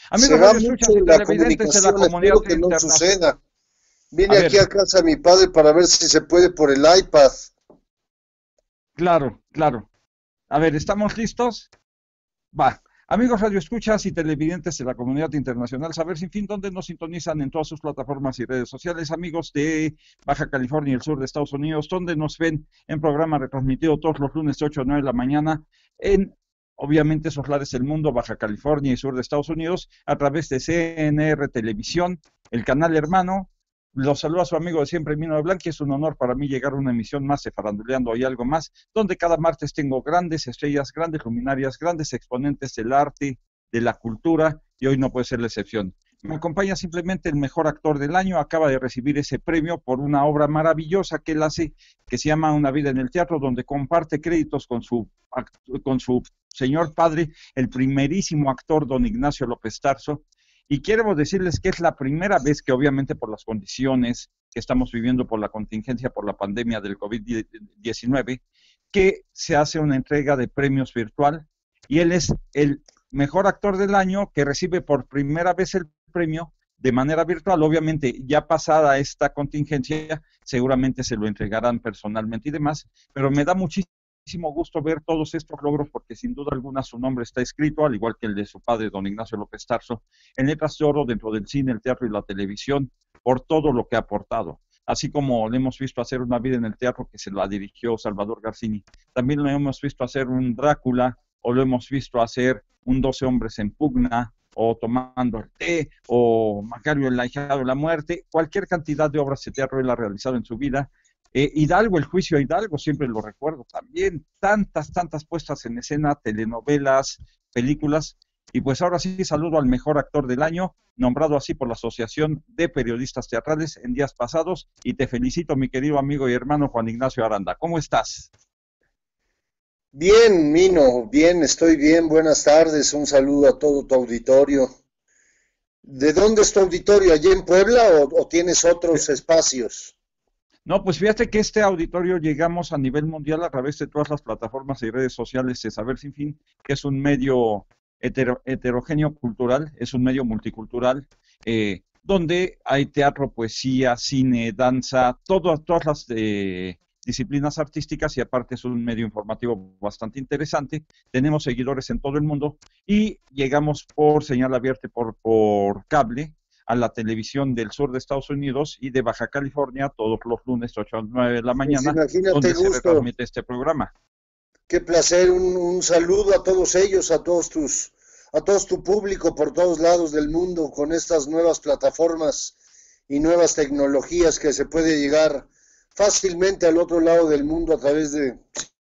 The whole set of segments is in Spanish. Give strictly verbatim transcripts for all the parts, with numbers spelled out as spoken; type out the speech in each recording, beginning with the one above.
Se Amigos va Radio mucho Escuchas y la televidentes de la comunicación, comunidad espero que no internacional. suceda. A Vine aquí ver, a casa de mi padre para ver si se puede por el iPad. claro, claro. A ver, ¿estamos listos? Va. Amigos Radio Escuchas y televidentes de la comunidad internacional, Saber Sin Fin, donde nos sintonizan en todas sus plataformas y redes sociales, amigos de Baja California y el sur de Estados Unidos, donde nos ven en programa retransmitido todos los lunes de ocho a nueve de la mañana en, obviamente, esos lares del mundo, Baja California y sur de Estados Unidos, a través de C N R Televisión, el canal hermano. Los saluda a su amigo de siempre, Mino de Blanqui. Es un honor para mí llegar a una emisión más de Faranduleando y algo más, donde cada martes tengo grandes estrellas, grandes luminarias, grandes exponentes del arte, de la cultura, y hoy no puede ser la excepción. Me acompaña simplemente el mejor actor del año, acaba de recibir ese premio por una obra maravillosa que él hace, que se llama Una vida en el teatro, donde comparte créditos con su, con su señor padre, el primerísimo actor don Ignacio López Tarso. Y quiero decirles que es la primera vez que, obviamente, por las condiciones que estamos viviendo, por la contingencia, por la pandemia del COVID diecinueve, que se hace una entrega de premios virtual, y él es el mejor actor del año que recibe por primera vez el premio de manera virtual. Obviamente, ya pasada esta contingencia, seguramente se lo entregarán personalmente y demás, pero me da muchísimo gusto ver todos estos logros, porque sin duda alguna su nombre está escrito, al igual que el de su padre, don Ignacio López Tarso, en letras de oro dentro del cine, el teatro y la televisión, por todo lo que ha aportado. Así como le hemos visto hacer Una vida en el teatro, que se la dirigió Salvador Garcini, también lo hemos visto hacer un Drácula, o lo hemos visto hacer un doce hombres en pugna, o Tomando el té, o Macario el ahijado de la muerte. Cualquier cantidad de obras de teatro él ha realizado en su vida. Eh, Hidalgo, el juicio a Hidalgo, siempre lo recuerdo también, tantas, tantas puestas en escena, telenovelas, películas. Y pues ahora sí saludo al mejor actor del año, nombrado así por la Asociación de Periodistas Teatrales en días pasados, y te felicito, mi querido amigo y hermano Juan Ignacio Aranda. ¿Cómo estás? Bien, Mino, bien, estoy bien. Buenas tardes, un saludo a todo tu auditorio. ¿De dónde es tu auditorio? ¿Allí en Puebla o, o tienes otros espacios? No, pues fíjate que este auditorio llegamos a nivel mundial a través de todas las plataformas y redes sociales de Saber Sin Fin, que es un medio hetero, heterogéneo cultural, es un medio multicultural, eh, donde hay teatro, poesía, cine, danza, todo, todas las eh, disciplinas artísticas, y aparte es un medio informativo bastante interesante. Tenemos seguidores en todo el mundo y llegamos por señal abierta por, por cable a la televisión del sur de Estados Unidos y de Baja California todos los lunes ocho a nueve de la Pues mañana, imagínate donde se gusto, retransmite este programa. qué placer, un, un saludo a todos ellos, a todos tus, a todos tu público por todos lados del mundo con estas nuevas plataformas y nuevas tecnologías que se puede llegar fácilmente al otro lado del mundo a través de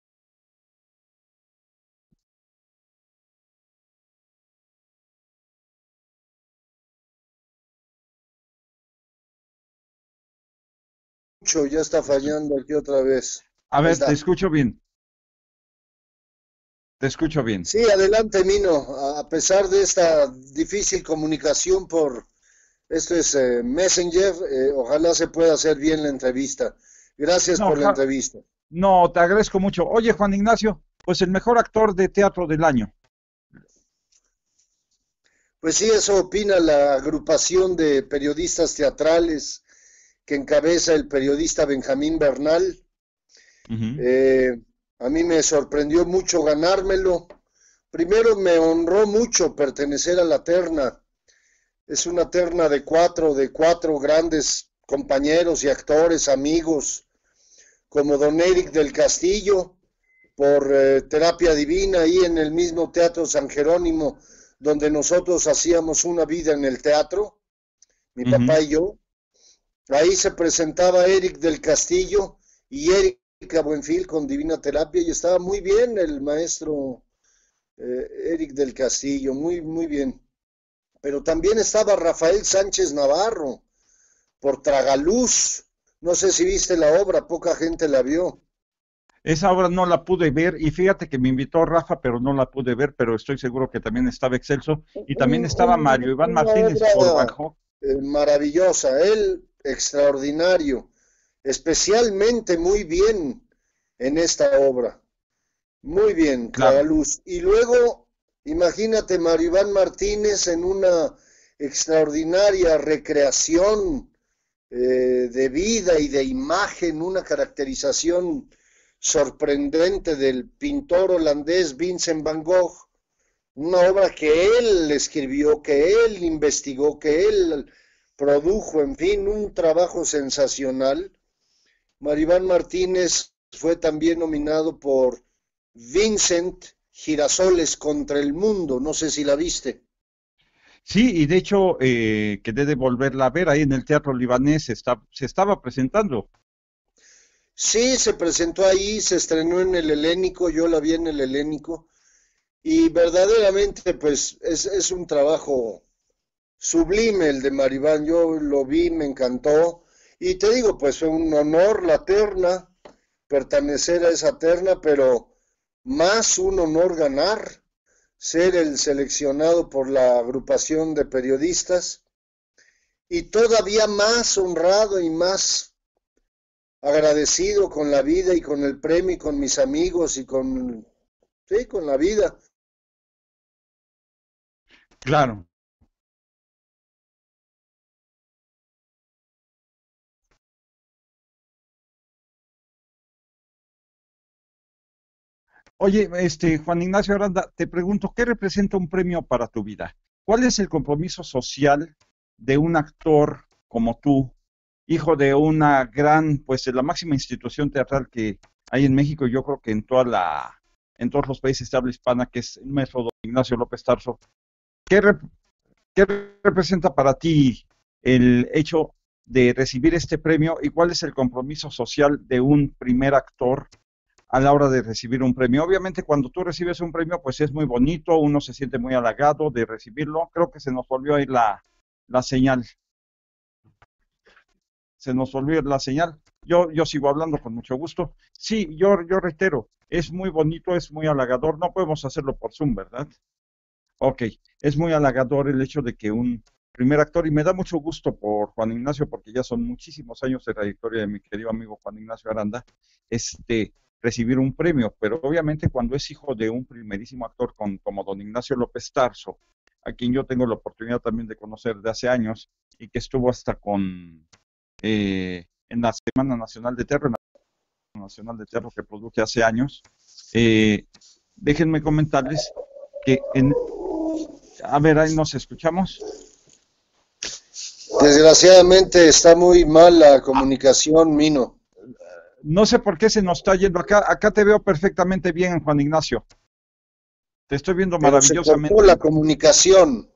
mucho. Ya está fallando aquí otra vez. A Ahí ver, te está. escucho bien, te escucho bien. Sí, adelante, Mino. A pesar de esta difícil comunicación por esto es eh, Messenger, eh, ojalá se pueda hacer bien la entrevista. Gracias No, por la ja, entrevista. no, te agradezco mucho. Oye, Juan Ignacio, pues el mejor actor de teatro del año. Pues sí, eso opina la agrupación de periodistas teatrales que encabeza el periodista Benjamín Bernal. Uh -huh. Eh, a mí me sorprendió mucho ganármelo. Primero me honró mucho pertenecer a la terna. Es una terna de cuatro, de cuatro grandes compañeros y actores, amigos, como don Eric del Castillo, por eh, Terapia Divina, ahí en el mismo Teatro San Jerónimo, donde nosotros hacíamos una vida en el teatro, mi Uh -huh. papá y yo. Ahí se presentaba Eric del Castillo y Erika Buenfil con Divina Terapia, y estaba muy bien el maestro eh, Eric del Castillo, muy, muy bien. Pero también estaba Rafael Sánchez Navarro por Tragaluz. No sé si viste la obra, poca gente la vio. Esa obra no la pude ver, y fíjate que me invitó Rafa, pero no la pude ver, pero estoy seguro que también estaba excelso, y también Un, estaba un, Mario Iván una Martínez por obra bajo. eh, maravillosa, él extraordinario, especialmente muy bien en esta obra. Muy bien, Claro. Tragaluz. Y luego, Imagínate Maribán Martínez en una extraordinaria recreación eh, de vida y de imagen, una caracterización sorprendente del pintor holandés Vincent van Gogh, una obra que él escribió, que él investigó, que él produjo, en fin, un trabajo sensacional. Maribán Martínez fue también nominado por Vincent Girasoles contra el mundo, no sé si la viste. Sí, y de hecho eh, quedé de volverla a ver ahí en el Teatro Libanés, se, está, se estaba presentando. Sí, se presentó ahí, se estrenó en el Helénico, yo la vi en el Helénico, y verdaderamente pues es, es un trabajo sublime el de Maribán, yo lo vi, me encantó, y te digo, pues fue un honor la terna, pertenecer a esa terna, pero más un honor ganar, ser el seleccionado por la agrupación de periodistas, y todavía más honrado y más agradecido con la vida y con el premio y con mis amigos y con, sí, con la vida. Claro. Oye, este, Juan Ignacio Aranda, te pregunto, ¿qué representa un premio para tu vida? ¿Cuál es el compromiso social de un actor como tú, hijo de una gran, pues, de la máxima institución teatral que hay en México, y yo creo que en toda la, en todos los países de habla hispana, que es el maestro don Ignacio López Tarso? ¿Qué, rep- ¿Qué representa para ti el hecho de recibir este premio y cuál es el compromiso social de un primer actor a la hora de recibir un premio? Obviamente cuando tú recibes un premio pues es muy bonito, uno se siente muy halagado de recibirlo. Creo que se nos volvió a ir la, la señal, se nos volvió a ir la señal. Yo, yo sigo hablando con mucho gusto. Sí, yo, yo reitero, es muy bonito, es muy halagador, no podemos hacerlo por Zoom, ¿verdad? Ok, es muy halagador el hecho de que un primer actor, y me da mucho gusto por Juan Ignacio, porque ya son muchísimos años de trayectoria de mi querido amigo Juan Ignacio Aranda, este, recibir un premio, pero obviamente cuando es hijo de un primerísimo actor con, como don Ignacio López Tarso, a quien yo tengo la oportunidad también de conocer de hace años, y que estuvo hasta con, eh, en la Semana Nacional de Teatro, en la Nacional de Teatro que produje hace años, eh, déjenme comentarles que en, a ver, ahí nos escuchamos. Desgraciadamente está muy mal la comunicación, Mino. No sé por qué se nos está yendo acá. Acá te veo perfectamente bien, Juan Ignacio. Te estoy viendo Pero se cortó maravillosamente la bien. comunicación.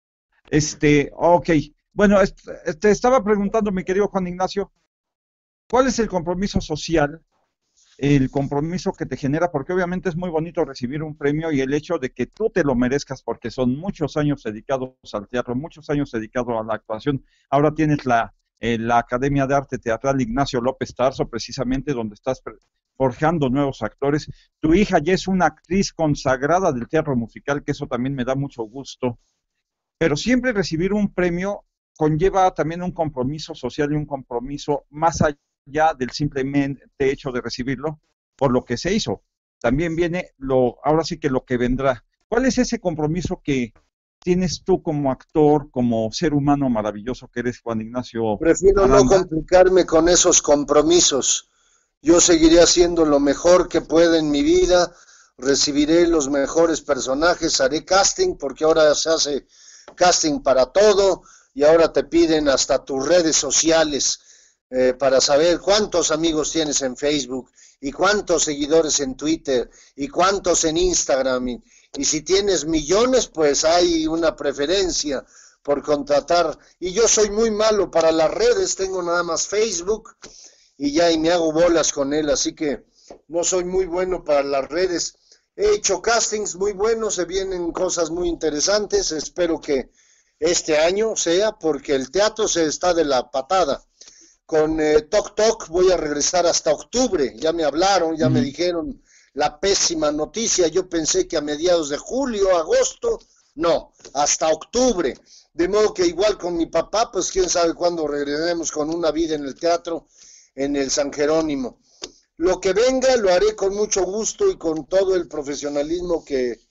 Este, ok. Bueno, este, te estaba preguntando, mi querido Juan Ignacio, ¿cuál es el compromiso social, el compromiso que te genera? Porque obviamente es muy bonito recibir un premio y el hecho de que tú te lo merezcas, porque son muchos años dedicados al teatro, muchos años dedicados a la actuación. Ahora tienes la, eh, la Academia de Arte Teatral Ignacio López Tarso, precisamente donde estás forjando nuevos actores. Tu hija ya es una actriz consagrada del teatro musical, que eso también me da mucho gusto. Pero siempre recibir un premio conlleva también un compromiso social y un compromiso más allá del simplemente hecho de recibirlo por lo que se hizo. También viene lo, ahora sí que lo que vendrá. ¿Cuál es ese compromiso que tienes tú como actor, como ser humano maravilloso que eres, Juan Ignacio Prefiero no Aranda? complicarme con esos compromisos. Yo seguiré haciendo lo mejor que pueda en mi vida, recibiré los mejores personajes, haré casting, porque ahora se hace casting para todo y ahora te piden hasta tus redes sociales eh, para saber cuántos amigos tienes en Facebook y cuántos seguidores en Twitter y cuántos en Instagram. Y, y si tienes millones, pues hay una preferencia por contratar. Y yo soy muy malo para las redes, tengo nada más Facebook y ya y me hago bolas con él, así que no soy muy bueno para las redes. He hecho castings muy buenos, se vienen cosas muy interesantes, espero que este año sea, porque el teatro se está de la patada. Con eh, Toc Toc voy a regresar hasta octubre, ya me hablaron, ya me Ujú. dijeron la pésima noticia, yo pensé que a mediados de julio, agosto, no, hasta octubre. De modo que igual con mi papá, pues quién sabe cuándo regresemos con una vida en el teatro, en el San Jerónimo. Lo que venga lo haré con mucho gusto y con todo el profesionalismo que,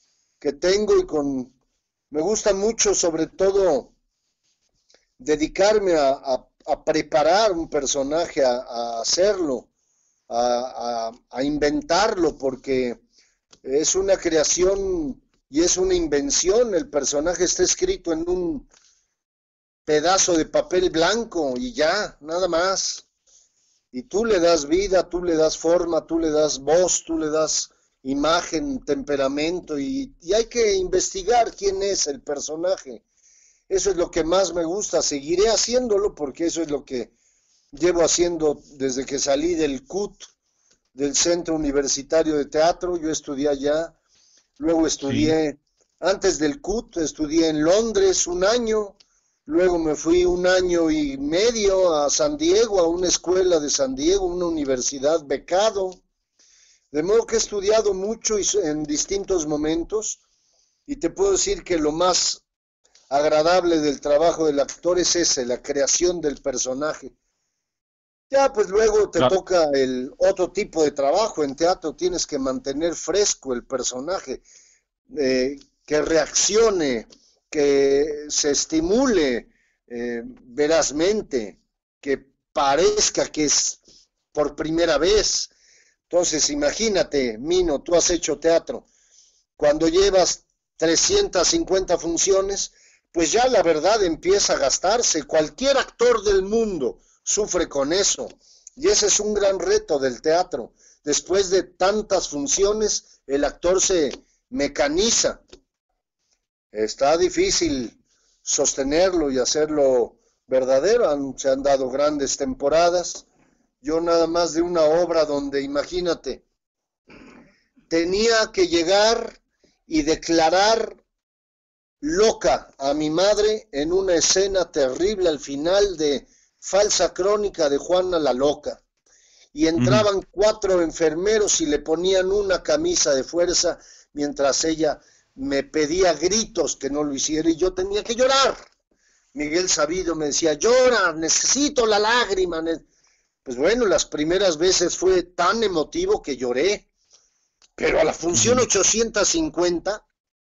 que tengo y con... Me gusta mucho, sobre todo, dedicarme a, a, a preparar un personaje, a, a hacerlo, a, a, a inventarlo, porque es una creación y es una invención. El personaje está escrito en un pedazo de papel blanco y ya, nada más. Y tú le das vida, tú le das forma, tú le das voz, tú le das imagen, temperamento, y, y hay que investigar quién es el personaje. Eso es lo que más me gusta. Seguiré haciéndolo porque eso es lo que llevo haciendo desde que salí del C U T, del Centro Universitario de Teatro. Yo estudié allá, luego estudié, sí. Antes del C U T, estudié en Londres un año, luego me fui un año y medio a San Diego, a una escuela de San Diego, una universidad, becado. De modo que he estudiado mucho y en distintos momentos, y te puedo decir que lo más agradable del trabajo del actor es ese, la creación del personaje. Ya, pues luego te claro. toca el otro tipo de trabajo. En teatro tienes que mantener fresco el personaje, eh, que reaccione, que se estimule eh, verazmente, que parezca que es por primera vez. Entonces, imagínate, Mino, tú has hecho teatro. Cuando llevas trescientas cincuenta funciones, pues ya la verdad empieza a gastarse. Cualquier actor del mundo sufre con eso. Y ese es un gran reto del teatro. Después de tantas funciones, el actor se mecaniza. Está difícil sostenerlo y hacerlo verdadero. Se han dado grandes temporadas. Yo nada más de una obra donde, imagínate, tenía que llegar y declarar loca a mi madre en una escena terrible al final de Falsa Crónica de Juana la Loca. Y entraban mm. cuatro enfermeros y le ponían una camisa de fuerza mientras ella me pedía gritos que no lo hiciera y yo tenía que llorar. Miguel Sabido me decía, llora, necesito la lágrima. Pues bueno, las primeras veces fue tan emotivo que lloré, pero a la función ochocientos cincuenta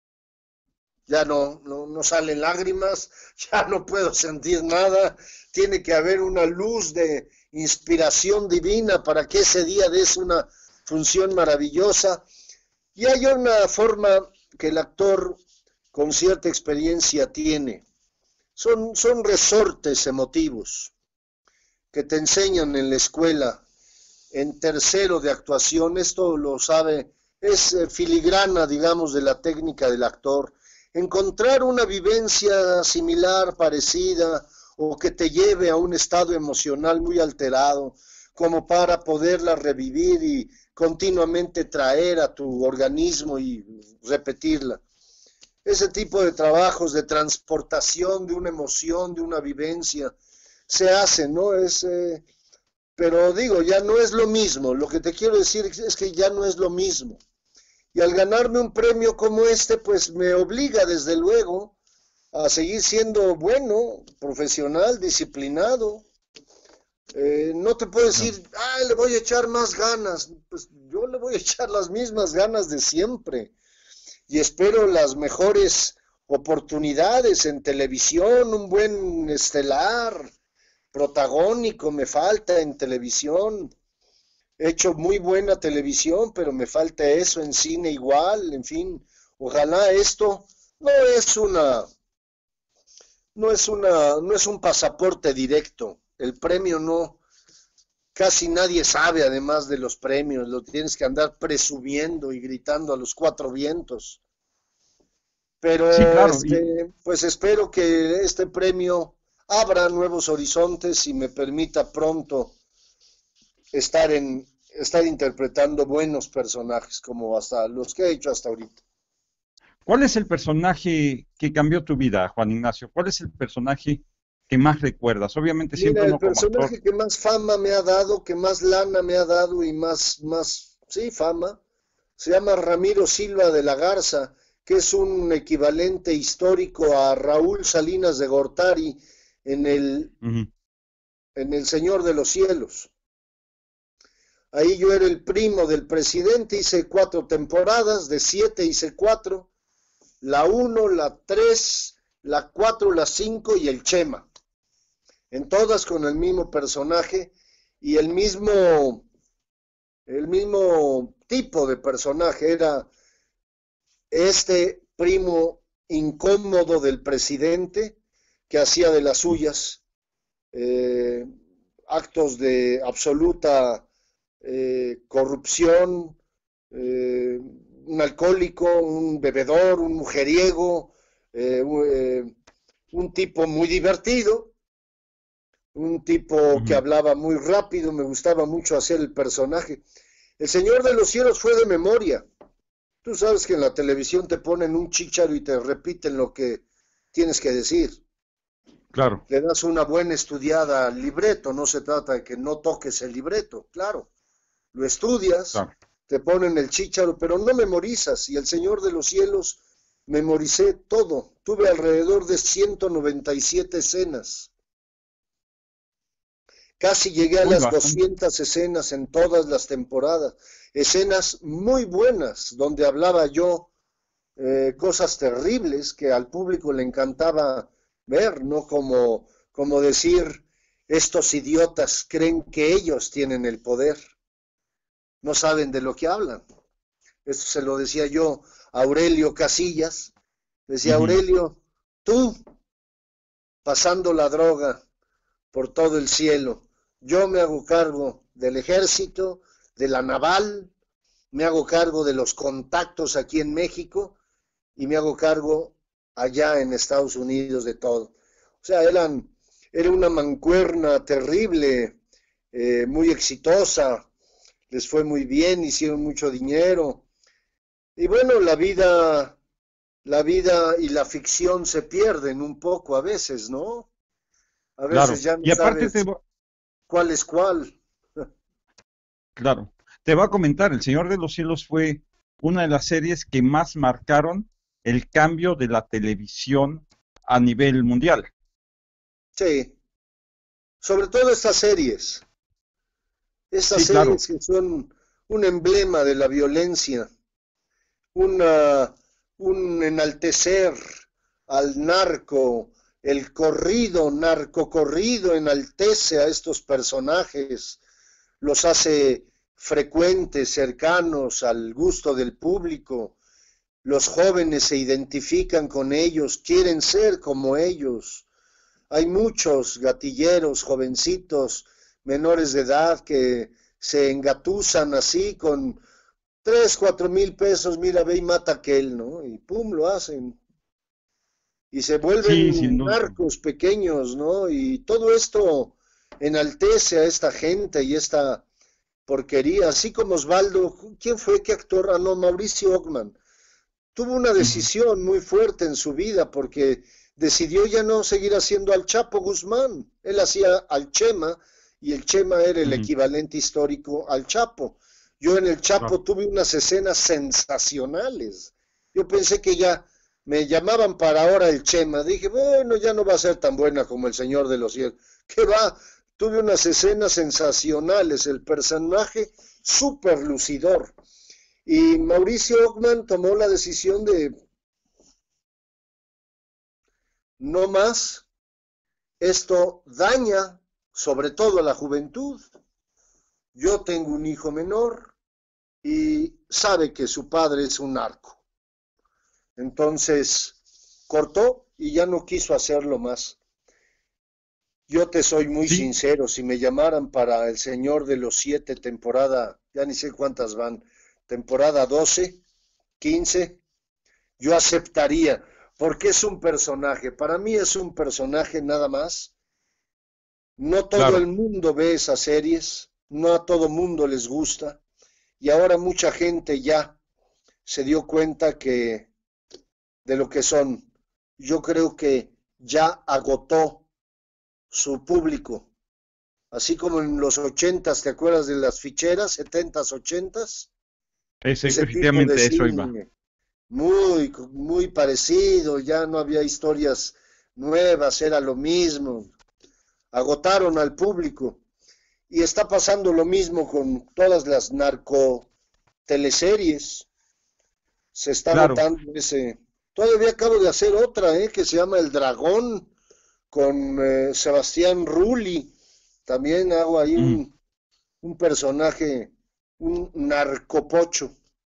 ya no, no, no salen lágrimas, ya no puedo sentir nada, tiene que haber una luz de inspiración divina para que ese día des una función maravillosa. Y hay una forma que el actor con cierta experiencia tiene, son, son resortes emotivos que te enseñan en la escuela, en tercero de actuación. Esto lo sabe, es filigrana, digamos, de la técnica del actor. Encontrar una vivencia similar, parecida, o que te lleve a un estado emocional muy alterado, como para poderla revivir y continuamente traer a tu organismo y repetirla. Ese tipo de trabajos de transportación de una emoción, de una vivencia, se hace, ¿no? Es, eh, pero digo, ya no es lo mismo. Lo que te quiero decir es que ya no es lo mismo. Y al ganarme un premio como este, pues me obliga, desde luego, a seguir siendo bueno, profesional, disciplinado. Eh, no te puedo decir, ah, le voy a echar más ganas. Pues yo le voy a echar las mismas ganas de siempre. Y espero las mejores oportunidades en televisión, un buen estelar, protagónico, me falta en televisión. He hecho muy buena televisión, pero me falta eso en cine igual, en fin. Ojalá esto no es una, no es una, no es un pasaporte directo. El premio no, casi nadie sabe además de los premios, lo tienes que andar presumiendo y gritando a los cuatro vientos. Pero sí, claro, este, y... pues espero que este premio abra nuevos horizontes y me permita pronto estar en estar interpretando buenos personajes como hasta los que he hecho hasta ahorita. ¿Cuál es el personaje que cambió tu vida, Juan Ignacio? ¿Cuál es el personaje que más recuerdas? Obviamente siempre Mira, uno el personaje que más fama me ha dado, que más lana me ha dado y más, más, sí, fama, se llama Ramiro Silva de la Garza, que es un equivalente histórico a Raúl Salinas de Gortari en el, uh-huh. en El Señor de los Cielos. Ahí yo era el primo del presidente, hice cuatro temporadas, de siete hice cuatro, la uno, la tres, la cuatro, la cinco y el Chema. En todas con el mismo personaje y el mismo, el mismo tipo de personaje. Era este primo incómodo del presidente que hacía de las suyas, eh, actos de absoluta eh, corrupción, eh, un alcohólico, un bebedor, un mujeriego, eh, eh, un tipo muy divertido, un tipo Uh que -huh. hablaba muy rápido, me gustaba mucho hacer el personaje. El Señor de los Cielos fue de memoria. Tú sabes que en la televisión te ponen un chícharo y te repiten lo que tienes que decir. Claro. Le das una buena estudiada al libreto, no se trata de que no toques el libreto, claro. Lo estudias, Claro. te ponen el chícharo, pero no memorizas. Y el Señor de los Cielos, memoricé todo. Tuve alrededor de ciento noventa y siete escenas. Casi llegué a Uy, las bastante. doscientas escenas en todas las temporadas. Escenas muy buenas, donde hablaba yo eh, cosas terribles que al público le encantaba ver, ¿no? Como, como decir, estos idiotas creen que ellos tienen el poder, no saben de lo que hablan. Esto se lo decía yo a Aurelio Casillas. Decía, Uh -huh. Aurelio, tú pasando la droga por todo el cielo, yo me hago cargo del ejército, de la naval, me hago cargo de los contactos aquí en México y me hago cargo allá en Estados Unidos de todo. O sea, eran, era una mancuerna terrible, eh, muy exitosa, les fue muy bien, hicieron mucho dinero. Y bueno, la vida, la vida y la ficción se pierden un poco a veces, ¿no? A veces Claro. ya no Y aparte te sabes va, cuál es cuál. claro, te va a comentar, El Señor de los Cielos fue una de las series que más marcaron el cambio de la televisión a nivel mundial. Sí, sobre todo estas series. Estas Sí, claro. series que son un emblema de la violencia, una, un enaltecer al narco, el corrido, narcocorrido enaltece a estos personajes, los hace frecuentes, cercanos al gusto del público. Los jóvenes se identifican con ellos, quieren ser como ellos. Hay muchos gatilleros, jovencitos, menores de edad que se engatusan así con tres, cuatro mil pesos, mira, ve y mata a aquel, ¿no? Y pum, lo hacen. Y se Sí, sin vuelven duda. narcos pequeños, ¿no? Y todo esto enaltece a esta gente y esta porquería, así como Osvaldo, ¿quién fue? ¿Qué actor? Ah, no, Mauricio Ockman. Tuvo una Uh -huh. decisión muy fuerte en su vida porque decidió ya no seguir haciendo al Chapo Guzmán. Él hacía al Chema y el Chema era el Uh -huh. equivalente histórico al Chapo. Yo en el Chapo Claro. tuve unas escenas sensacionales. Yo pensé que ya me llamaban para ahora el Chema. Dije, bueno, ya no va a ser tan buena como el Señor de los Cielos. ¿Qué va? Tuve unas escenas sensacionales. El personaje súper lucidor. Y Mauricio Ockman tomó la decisión de no más, esto daña sobre todo a la juventud. Yo tengo un hijo menor y sabe que su padre es un narco. Entonces cortó y ya no quiso hacerlo más. Yo te soy muy Sí, sincero, si me llamaran para El Señor de los Siete, temporada, ya ni sé cuántas van, temporada doce, quince, yo aceptaría, porque es un personaje, para mí es un personaje nada más. No todo el claro. mundo ve esas series, no a todo mundo les gusta, y ahora mucha gente ya se dio cuenta que de lo que son. Yo creo que ya agotó su público, así como en los ochentas, ¿te acuerdas de las ficheras, setentas, ochentas? Ese, Ese tipo de efectivamente, eso iba. cine. Muy, muy parecido, ya no había historias nuevas, era lo mismo, agotaron al público y está pasando lo mismo con todas las narco teleseries, se está Claro. agotando ese. Todavía acabo de hacer otra, ¿eh? Que se llama El Dragón, con eh, Sebastián Rulli. También hago ahí Mm, un, un personaje, un narcopocho.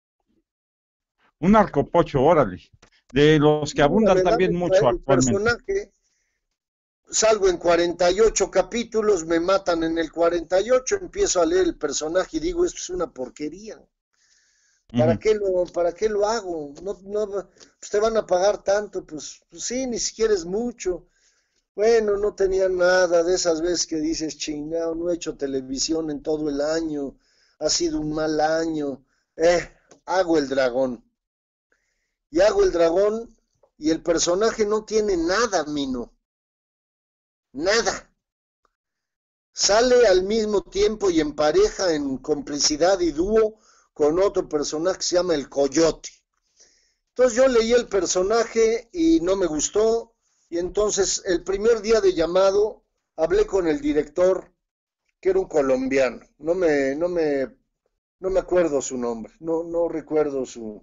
un narcopocho, órale. De los Y que mira, abundan me dan también el, mucho el actualmente. personaje, salgo en cuarenta y ocho capítulos, me matan en el cuarenta y ocho, empiezo a leer el personaje y digo, esto es una porquería. ¿Para Ujú. qué lo, para qué lo hago? No, no, pues te van a pagar tanto, pues, pues sí, ni siquiera es mucho. Bueno, no tenía nada de esas veces que dices, chingado, no he hecho televisión en todo el año, ha sido un mal año. Eh, hago el dragón. Y hago el dragón y el personaje no tiene nada, Mino, nada. Sale al mismo tiempo y en pareja, en complicidad y dúo con otro personaje que se llama el Coyote. Entonces yo leí el personaje y no me gustó, y entonces el primer día de llamado hablé con el director, que era un colombiano, no me, no me, no me acuerdo su nombre, no, no recuerdo su,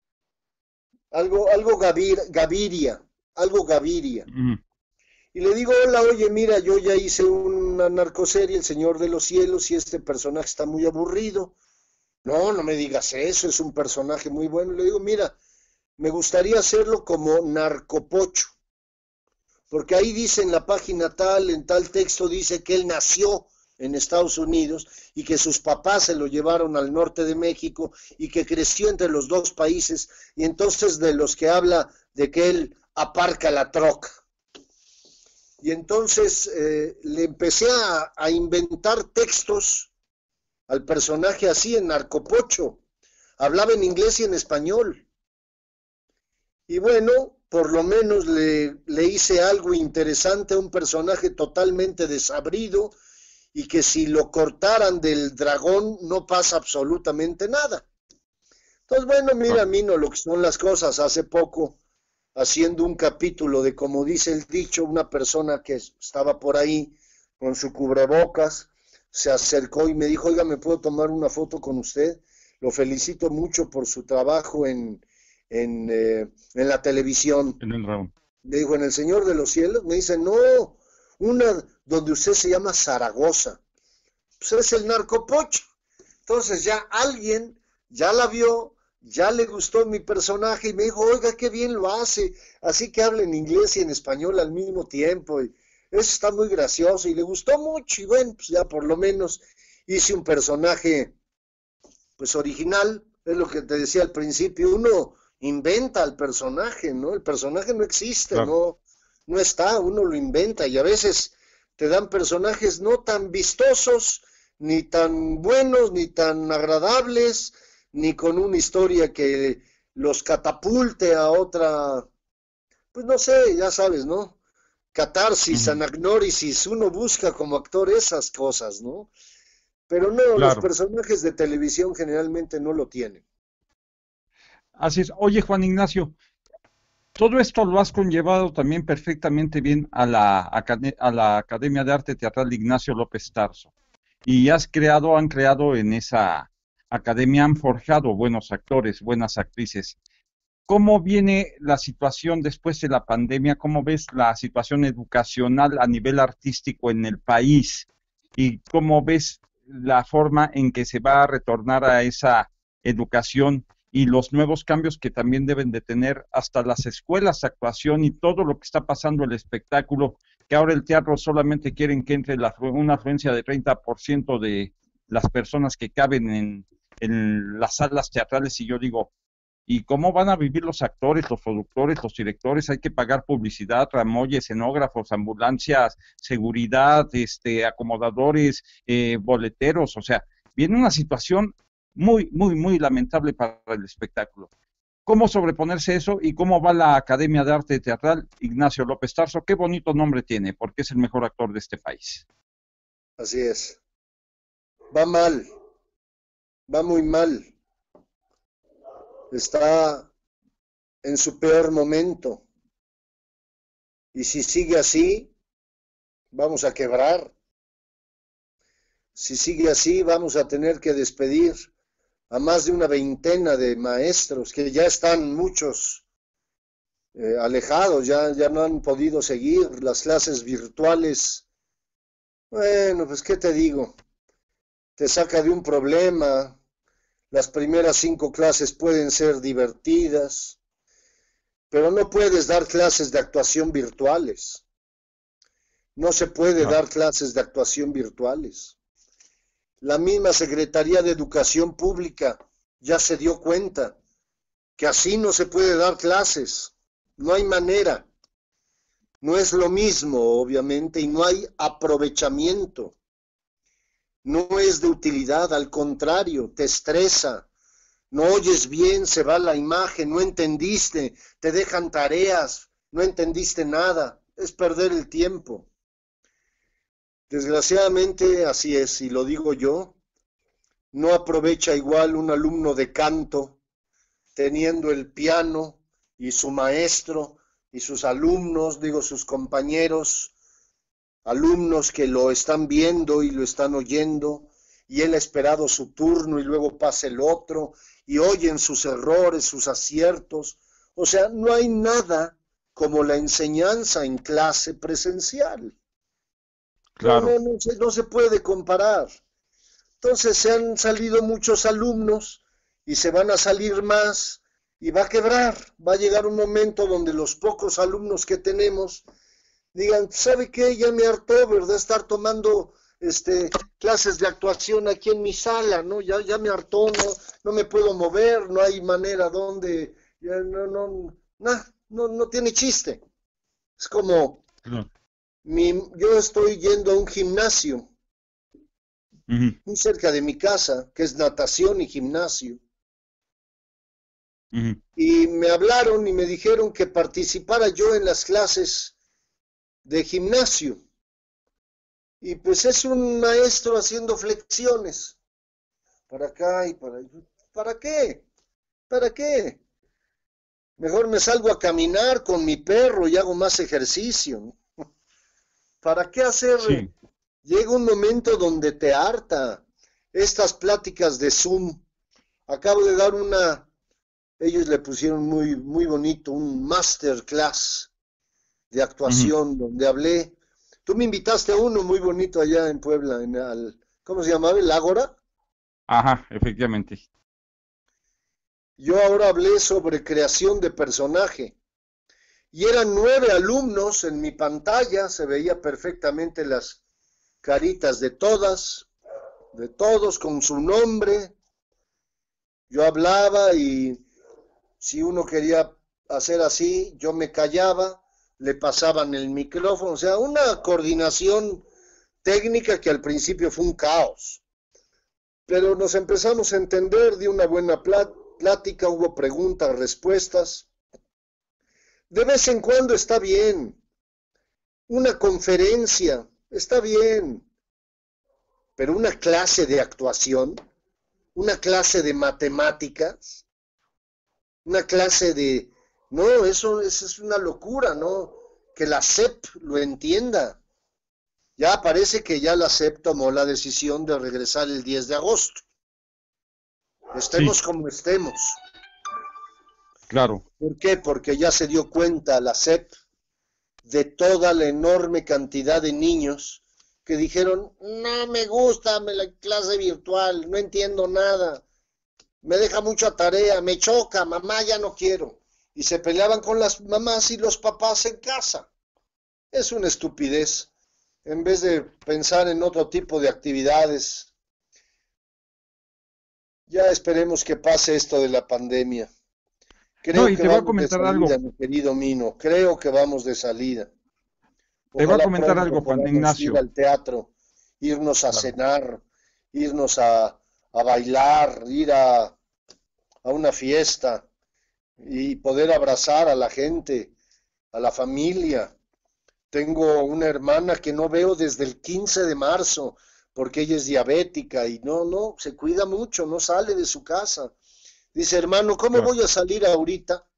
algo, algo Gavir, Gaviria, algo Gaviria. Ujú. Y le digo, hola, oye, mira, yo ya hice una narcoserie, El Señor de los Cielos, y este personaje está muy aburrido. No, no me digas eso, es un personaje muy bueno. Le digo, mira, me gustaría hacerlo como narcopocho, porque ahí dice en la página tal, en tal texto, dice que él nació en Estados Unidos y que sus papás se lo llevaron al norte de México y que creció entre los dos países, y entonces de los que habla de que él aparca la troca. Y entonces eh, le empecé a, a inventar textos al personaje así en Narcopocho. Hablaba en inglés y en español. Y bueno, por lo menos le, le hice algo interesante a un personaje totalmente desabrido y que si lo cortaran del dragón no pasa absolutamente nada. Entonces, bueno, mira, Claro. Mino, lo que son las cosas. Hace poco, haciendo un capítulo de, como dice el dicho, una persona que estaba por ahí con su cubrebocas, se acercó y me dijo, oiga, ¿me puedo tomar una foto con usted? Lo felicito mucho por su trabajo en, en, eh, en la televisión. En el round. Le dijo, ¿en El Señor de los Cielos? Me dice, no, una donde usted se llama Zaragoza. Pues es el narcopocho. Entonces ya alguien ya la vio, ya le gustó mi personaje y me dijo, oiga, qué bien lo hace, así que habla en inglés y en español al mismo tiempo. Y eso está muy gracioso y le gustó mucho y bueno, pues ya por lo menos hice un personaje pues original, es lo que te decía al principio, uno inventa al personaje, ¿no? El personaje no existe, Claro. no, no está, uno lo inventa y a veces te dan personajes no tan vistosos, ni tan buenos, ni tan agradables, ni con una historia que los catapulte a otra, pues no sé, ya sabes, ¿no? Catarsis, Ujú. anagnórisis, uno busca como actor esas cosas, ¿no? Pero no, los Claro. personajes de televisión generalmente no lo tienen. Así es. Oye, Juan Ignacio, todo esto lo has conllevado también perfectamente bien a la, acade- a la Academia de Arte Teatral Ignacio López Tarso. Y has creado, han creado en esa academia, han forjado buenos actores, buenas actrices. ¿Cómo viene la situación después de la pandemia? ¿Cómo ves la situación educacional a nivel artístico en el país? ¿Y cómo ves la forma en que se va a retornar a esa educación y los nuevos cambios que también deben de tener hasta las escuelas de actuación y todo lo que está pasando el espectáculo, que ahora el teatro solamente quieren que entre la, una afluencia de treinta por ciento de las personas que caben en, en las salas teatrales? Y yo digo, ¿y cómo van a vivir los actores, los productores, los directores? Hay que pagar publicidad, tramoyes, escenógrafos, ambulancias, seguridad, este, acomodadores, eh, boleteros. O sea, viene una situación muy, muy, muy lamentable para el espectáculo. ¿Cómo sobreponerse eso y cómo va la Academia de Arte Teatral Ignacio López Tarso? Qué bonito nombre tiene, porque es el mejor actor de este país. Así es. Va mal, va muy mal. Está en su peor momento. Y si sigue así, vamos a quebrar. Si sigue así, vamos a tener que despedir a más de una veintena de maestros, que ya están muchos eh, alejados, ya, ya no han podido seguir las clases virtuales. Bueno, pues qué te digo, te saca de un problema. Las primeras cinco clases pueden ser divertidas, pero no puedes dar clases de actuación virtuales. No se puede Claro. dar clases de actuación virtuales. La misma Secretaría de Educación Pública ya se dio cuenta que así no se puede dar clases. No hay manera. No es lo mismo, obviamente, y no hay aprovechamiento. No es de utilidad, al contrario, te estresa. No oyes bien, se va la imagen, no entendiste, te dejan tareas, no entendiste nada. Es perder el tiempo. Desgraciadamente, así es, y lo digo yo, no aprovecha igual un alumno de canto teniendo el piano y su maestro y sus alumnos, digo sus compañeros, alumnos que lo están viendo y lo están oyendo, y él ha esperado su turno y luego pasa el otro, y oyen sus errores, sus aciertos. O sea, no hay nada como la enseñanza en clase presencial. Claro. No, no, no, se, no se puede comparar. Entonces se han salido muchos alumnos y se van a salir más y va a quebrar. Va a llegar un momento donde los pocos alumnos que tenemos digan, ¿sabe qué? Ya me hartó, ¿verdad? Estar tomando este, clases de actuación aquí en mi sala, ¿no? Ya, ya me hartó, no, no me puedo mover, no hay manera donde, ya no, no, nah, no, no tiene chiste. Es como, Claro. mi, yo estoy yendo a un gimnasio Ujú, muy cerca de mi casa, que es natación y gimnasio. ujú. Y me hablaron y me dijeron que participara yo en las clases de gimnasio. Y pues es un maestro haciendo flexiones. Para acá y para allá. ¿Para qué? ¿Para qué? Mejor me salgo a caminar con mi perro y hago más ejercicio, ¿no? ¿Para qué hacer? Sí, Llega un momento donde te harta estas pláticas de Zoom. Acabo de dar una, ellos le pusieron muy, muy bonito, un masterclass de ujú. actuación donde hablé. Tú me invitaste a uno muy bonito allá en Puebla, en el, ¿cómo se llamaba? ¿El Ágora? Ajá, efectivamente. Yo ahora hablé sobre creación de personaje. Y eran nueve alumnos en mi pantalla, se veía perfectamente las caritas de todas, de todos con su nombre. Yo hablaba y si uno quería hacer así, yo me callaba, le pasaban el micrófono, o sea, una coordinación técnica que al principio fue un caos. Pero nos empezamos a entender, de una buena plática, hubo preguntas, respuestas. De vez en cuando está bien, una conferencia, está bien, pero una clase de actuación, una clase de matemáticas, una clase de... No, eso, eso es una locura, ¿no? Que la S E P lo entienda. Ya parece que ya la S E P tomó la decisión de regresar el diez de agosto. Estemos Sí, como estemos. claro. ¿Por qué? Porque ya se dio cuenta la S E P de toda la enorme cantidad de niños que dijeron, no me gusta la clase virtual, no entiendo nada, me deja mucha tarea, me choca, mamá, ya no quiero. Y se peleaban con las mamás y los papás en casa. Es una estupidez. En vez de pensar en otro tipo de actividades, ya esperemos que pase esto de la pandemia. No, Creo y que te voy a vamos de comentar salida, algo. mi querido Mino. Creo que vamos de salida. Te voy a Ojalá comentar pronto algo, Juan podamos ir Ignacio. al teatro, irnos a Claro. cenar, irnos a, a bailar, ir a, a una fiesta y poder abrazar a la gente, a la familia. Tengo una hermana que no veo desde el quince de marzo porque ella es diabética y no, no, se cuida mucho, no sale de su casa. Dice, hermano, ¿cómo Claro. voy a salir ahorita?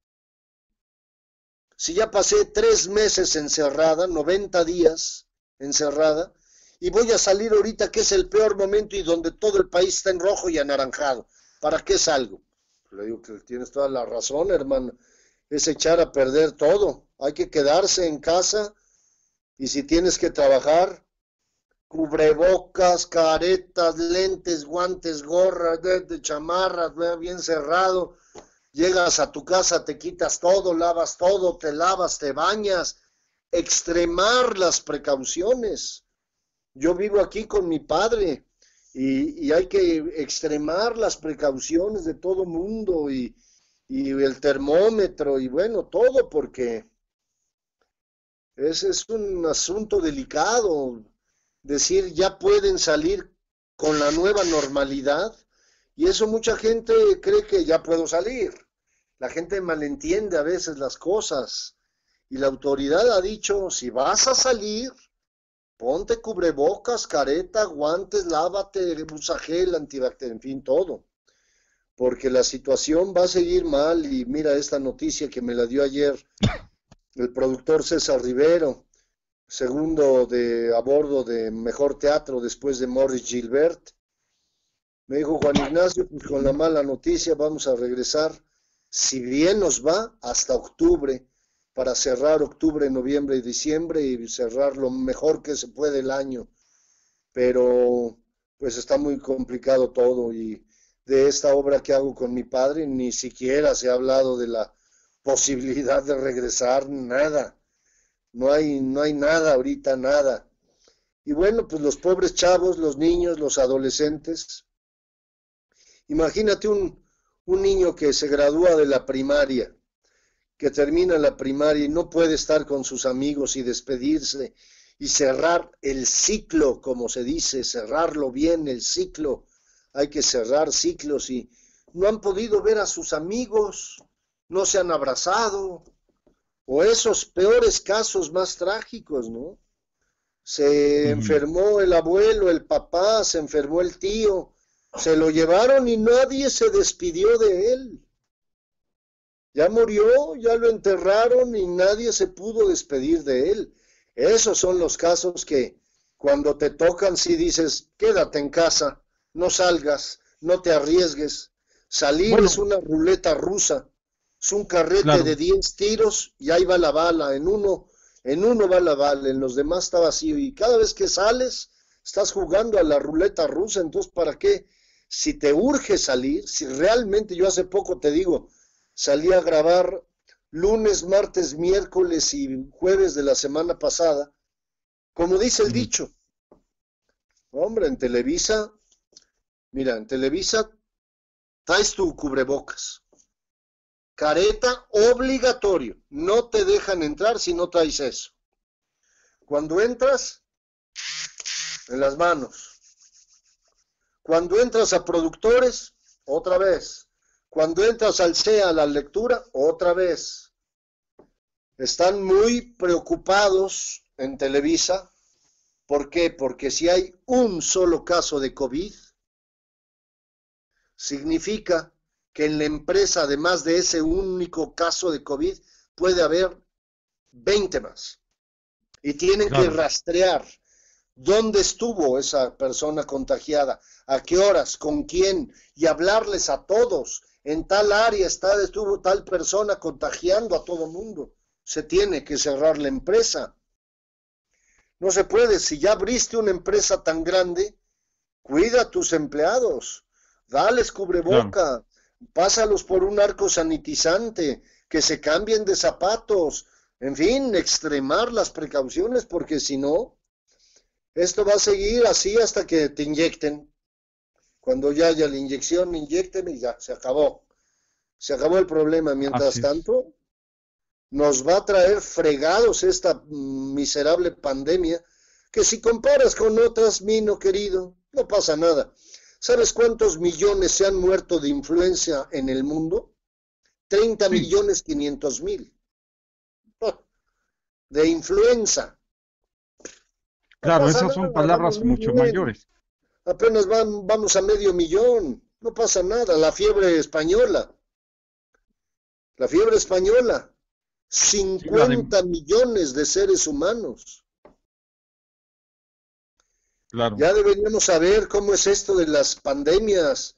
Si ya pasé tres meses encerrada, noventa días encerrada, y voy a salir ahorita que es el peor momento y donde todo el país está en rojo y anaranjado. ¿Para qué salgo? Le digo que tienes toda la razón, hermano. es echar a perder todo. Hay que quedarse en casa y si tienes que trabajar, cubrebocas, caretas, lentes, guantes, gorras, de, de chamarras, bien cerrado. Llegas a tu casa, te quitas todo, lavas todo, te lavas, te bañas. Extremar las precauciones. Yo vivo aquí con mi padre y, y hay que extremar las precauciones de todo mundo y, y el termómetro y bueno, todo porque ese es un asunto delicado. Decir ya pueden salir con la nueva normalidad y eso mucha gente cree que ya puedo salir. La gente malentiende a veces las cosas y la autoridad ha dicho, si vas a salir, ponte cubrebocas, careta, guantes, lávate, usa gel, antibacterial, en fin, todo. Porque la situación va a seguir mal y mira esta noticia que me la dio ayer el productor César Rivero, segundo de, a bordo de Mejor Teatro después de Maurice Gilbert. Me dijo Juan Ignacio, pues con la mala noticia vamos a regresar, si bien nos va, hasta octubre, para cerrar octubre, noviembre y diciembre y cerrar lo mejor que se puede el año. Pero pues está muy complicado todo y de esta obra que hago con mi padre ni siquiera se ha hablado de la posibilidad de regresar, nada. No hay, no hay nada ahorita, nada. Y bueno, pues los pobres chavos, los niños, los adolescentes. Imagínate un, un niño que se gradúa de la primaria, que termina la primaria y no puede estar con sus amigos y despedirse y cerrar el ciclo, como se dice, cerrarlo bien, el ciclo. Hay que cerrar ciclos y no han podido ver a sus amigos, no se han abrazado, o esos peores casos más trágicos, ¿no? Se Ujú. enfermó el abuelo, el papá, se enfermó el tío, se lo llevaron y nadie se despidió de él. Ya murió, ya lo enterraron y nadie se pudo despedir de él. Esos son los casos que cuando te tocan sí dices, quédate en casa, no salgas, no te arriesgues. Salir Bueno, es una ruleta rusa, es un carrete claro, de diez tiros y ahí va la bala, en uno, en uno va la bala, en los demás está vacío y cada vez que sales estás jugando a la ruleta rusa, entonces ¿para qué? Si te urge salir, si realmente yo hace poco te digo, salí a grabar lunes, martes, miércoles y jueves de la semana pasada, como dice el ujú, dicho, hombre, en Televisa, mira, en Televisa traes tu cubrebocas, careta obligatorio, no te dejan entrar si no traes eso. Cuando entras, en las manos. Cuando entras a productores, otra vez. Cuando entras al C E A, a la lectura, otra vez. Están muy preocupados en Televisa. ¿Por qué? Porque si hay un solo caso de COVID, significa que en la empresa, además de ese único caso de COVID, puede haber veinte más. Y tienen que claro. rastrear dónde estuvo esa persona contagiada, a qué horas, con quién, y hablarles a todos. En tal área está, estuvo tal persona contagiando a todo mundo. Se tiene que cerrar la empresa. No se puede, si ya abriste una empresa tan grande, cuida a tus empleados, dales Claro. cubreboca, pásalos por un arco sanitizante, que se cambien de zapatos, en fin, extremar las precauciones, porque si no, esto va a seguir así hasta que te inyecten. Cuando ya haya la inyección, inyecten y ya, se acabó. Se acabó el problema. Mientras Así es. tanto, nos va a traer fregados esta miserable pandemia, que si comparas con otras, Mino querido, no pasa nada. ¿Sabes cuántos millones se han muerto de influenza en el mundo? Treinta Sí, millones quinientos mil. De influenza. No claro, pasa esas son nada, vamos palabras muy mucho bien. mayores. Apenas van, vamos a medio millón. No pasa nada. La fiebre española. La fiebre española. Sí, la de, cincuenta millones de seres humanos. claro. Ya deberíamos saber cómo es esto de las pandemias.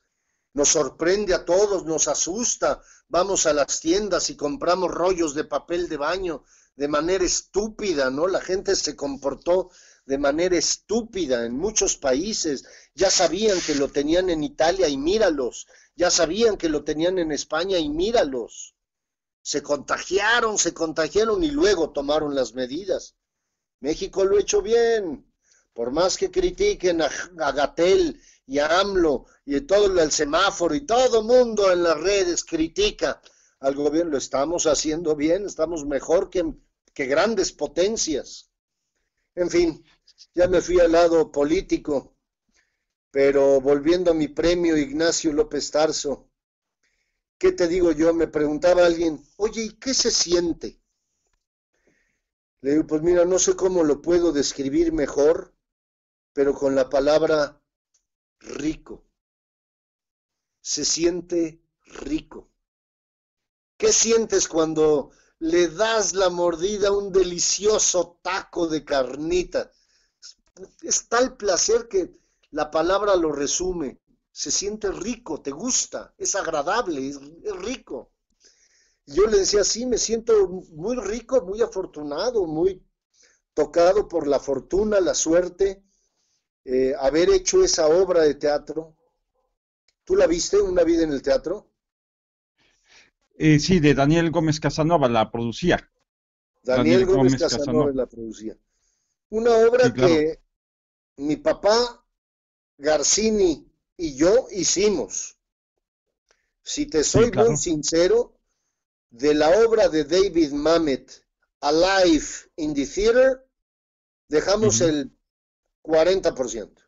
Nos sorprende a todos, nos asusta. Vamos a las tiendas y compramos rollos de papel de baño de manera estúpida, ¿no? La gente se comportó de manera estúpida en muchos países. Ya sabían que lo tenían en Italia y míralos. Ya sabían que lo tenían en España y míralos. Se contagiaron, se contagiaron y luego tomaron las medidas. México lo ha hecho bien. Por más que critiquen a, a Gatell y a AMLO y todo el semáforo y todo mundo en las redes critica al gobierno, lo estamos haciendo bien, estamos mejor que, que grandes potencias. En fin, ya me fui al lado político, pero volviendo a mi premio Ignacio López Tarso, ¿qué te digo yo? Me preguntaba alguien, oye, ¿y qué se siente? Le digo, pues mira, no sé cómo lo puedo describir mejor, pero con la palabra rico. Se siente rico. ¿Qué sientes cuando le das la mordida a un delicioso taco de carnita? Es tal placer que la palabra lo resume. Se siente rico, te gusta, es agradable, es, es rico. Yo le decía, sí, me siento muy rico, muy afortunado, muy tocado por la fortuna, la suerte, eh, haber hecho esa obra de teatro. ¿Tú la viste, Una vida en el teatro? Eh, sí, de Daniel Gómez Casanova, la producía. Daniel, Daniel Gómez, Gómez Casanova, Casanova la producía. Una obra sí, claro, que mi papá, Garcini y yo hicimos. Si te soy sí, claro. muy sincero, de la obra de David Mamet, Alive in the Theater, dejamos uh-huh. el cuarenta por ciento.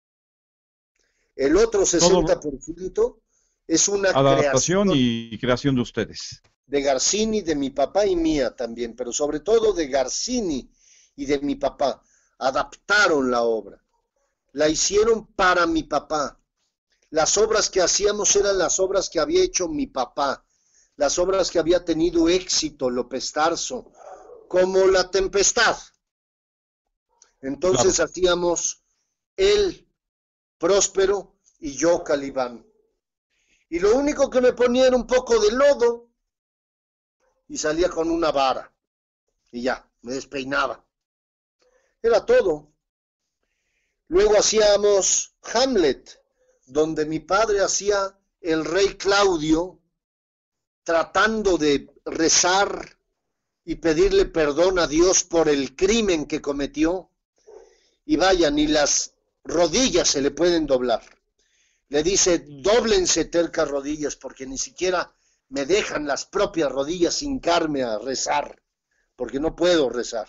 El otro sesenta por ciento Todo es una adaptación creación y creación de ustedes. De Garcini, de mi papá y mía también, pero sobre todo de Garcini y de mi papá. Adaptaron la obra. La hicieron para mi papá. Las obras que hacíamos eran las obras que había hecho mi papá. Las obras que había tenido éxito López Tarso, como La Tempestad. Entonces claro. hacíamos él, Próspero, y yo, Calibán. Y lo único que me ponía era un poco de lodo y salía con una vara. Y ya, me despeinaba. Era todo. Luego hacíamos Hamlet, donde mi padre hacía el rey Claudio, tratando de rezar y pedirle perdón a Dios por el crimen que cometió. Y vaya, ni las rodillas se le pueden doblar. Le dice, dóblense tercas rodillas, porque ni siquiera me dejan las propias rodillas hincarme a rezar, porque no puedo rezar.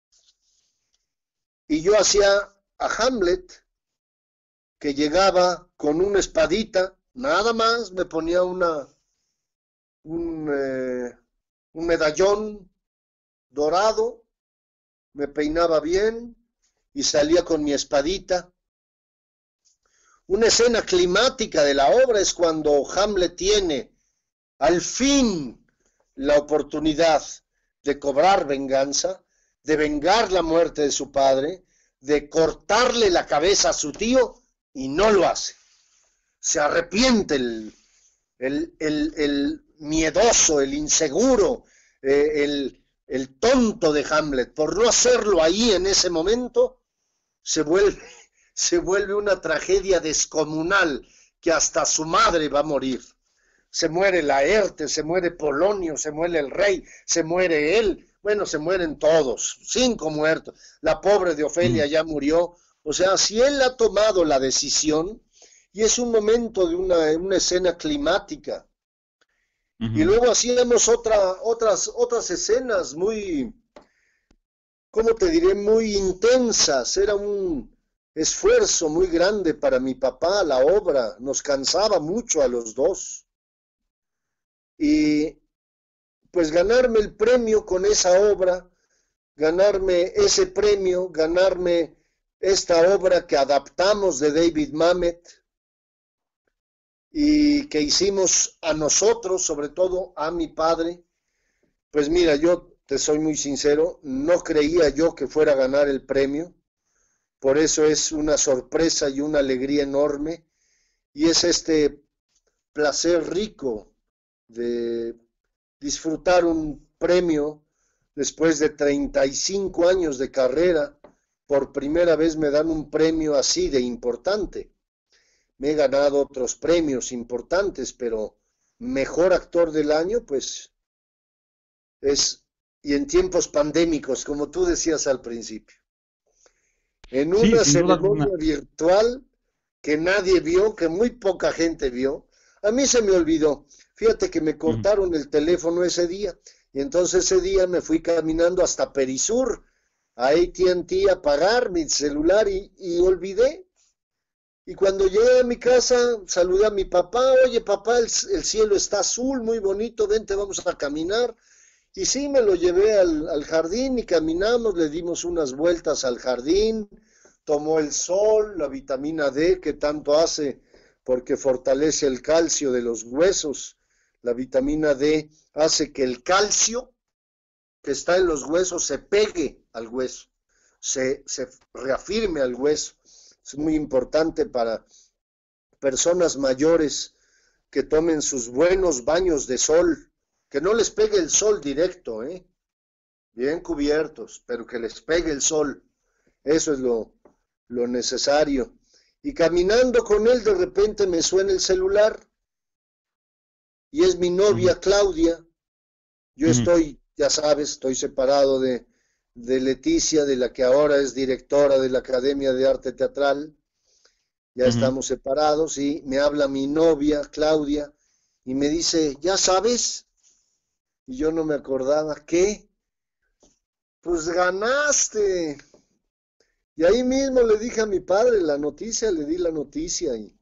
Y yo hacía a Hamlet, que llegaba con una espadita, nada más, me ponía una, un, eh, un medallón dorado, me peinaba bien y salía con mi espadita. Una escena climática de la obra es cuando Hamlet tiene al fin la oportunidad de cobrar venganza, de vengar la muerte de su padre, de cortarle la cabeza a su tío, y no lo hace. Se arrepiente el, el, el, el miedoso, el inseguro, eh, el, el tonto de Hamlet. Por no hacerlo ahí en ese momento, se vuelve... se vuelve una tragedia descomunal que hasta su madre va a morir. Se muere Laerte, se muere Polonio, se muere el rey, se muere él, bueno, se mueren todos, cinco muertos. La pobre de Ofelia ya murió. O sea, si él ha tomado la decisión, y es un momento de una, una escena climática. Uh-huh. Y luego hacíamos otra, otras, otras escenas muy, ¿cómo te diré? Muy intensas. Era un esfuerzo muy grande para mi papá, la obra, nos cansaba mucho a los dos. Y pues ganarme el premio con esa obra, ganarme ese premio, ganarme esta obra que adaptamos de David Mamet y que hicimos a nosotros, sobre todo a mi padre, pues mira, yo te soy muy sincero, no creía yo que fuera a ganar el premio. Por eso es una sorpresa y una alegría enorme, y es este placer rico de disfrutar un premio después de treinta y cinco años de carrera. Por primera vez me dan un premio así de importante. Me he ganado otros premios importantes, pero mejor actor del año, pues es, y en tiempos pandémicos, como tú decías al principio. En Sí, una sin duda alguna. ceremonia virtual que nadie vio, que muy poca gente vio, a mí se me olvidó. Fíjate que me Ujú. cortaron el teléfono ese día, y entonces ese día me fui caminando hasta Perisur, a A T and T, a pagar mi celular y, y olvidé. Y cuando llegué a mi casa, saludé a mi papá. Oye, papá, el, el cielo está azul, muy bonito, vente, vamos a caminar. Y sí, me lo llevé al, al jardín y caminamos, le dimos unas vueltas al jardín, tomó el sol, la vitamina D que tanto hace porque fortalece el calcio de los huesos. La vitamina D hace que el calcio que está en los huesos se pegue al hueso, se, se reafirme al hueso. Es muy importante para personas mayores que tomen sus buenos baños de sol, que no les pegue el sol directo, ¿eh? Bien cubiertos, pero que les pegue el sol. Eso es lo, lo necesario. Y caminando con él, de repente me suena el celular y es mi Ujú. novia Claudia. Yo Ujú. estoy, ya sabes, estoy separado de, de Leticia, de la que ahora es directora de la Academia de Arte Teatral. Ya Ujú. estamos separados y me habla mi novia Claudia y me dice, ¿ya sabes? Y yo no me acordaba, ¿qué? Pues ganaste. Y ahí mismo le dije a mi padre la noticia, le di la noticia y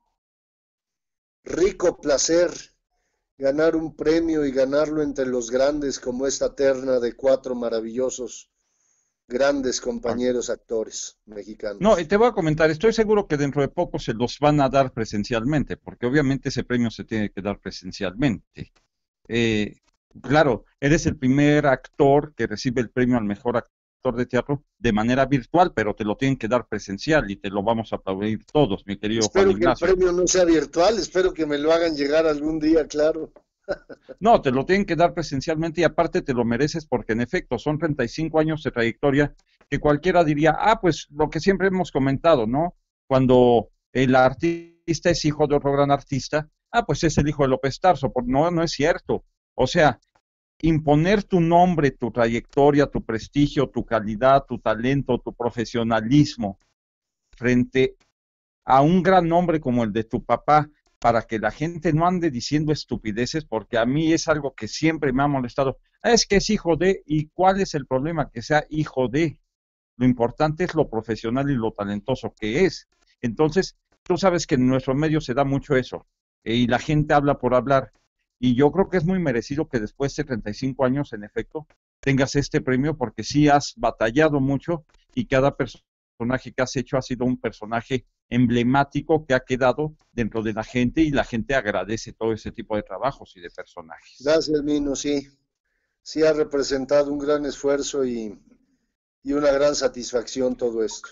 rico placer ganar un premio y ganarlo entre los grandes como esta terna de cuatro maravillosos, grandes Ah, compañeros actores no, y mexicanos. te voy a comentar, estoy seguro que dentro de poco se los van a dar presencialmente, porque obviamente ese premio se tiene que dar presencialmente. Eh, claro, eres el primer actor que recibe el premio al mejor actor de teatro de manera virtual, pero te lo tienen que dar presencial y te lo vamos a aplaudir todos, mi querido Juan Espero que el Ignacio. premio no sea virtual, espero que me lo hagan llegar algún día, claro. No, te lo tienen que dar presencialmente y aparte te lo mereces porque en efecto son treinta y cinco años de trayectoria que cualquiera diría, ah, pues lo que siempre hemos comentado, ¿no? Cuando el artista es hijo de otro gran artista, ah, pues es el hijo de López Tarso. Por- No, no es cierto. O sea, imponer tu nombre, tu trayectoria, tu prestigio, tu calidad, tu talento, tu profesionalismo frente a un gran nombre como el de tu papá para que la gente no ande diciendo estupideces, porque a mí es algo que siempre me ha molestado. Ah, es que es hijo de, ¿y cuál es el problema? Que sea hijo de. Lo importante es lo profesional y lo talentoso que es. Entonces, tú sabes que en nuestro medio se da mucho eso, eh, y la gente habla por hablar. Y yo creo que es muy merecido que después de treinta y cinco años, en efecto, tengas este premio porque sí has batallado mucho y cada personaje que has hecho ha sido un personaje emblemático que ha quedado dentro de la gente y la gente agradece todo ese tipo de trabajos y de personajes. Gracias, Mino, sí. Sí ha representado un gran esfuerzo y, y una gran satisfacción todo esto.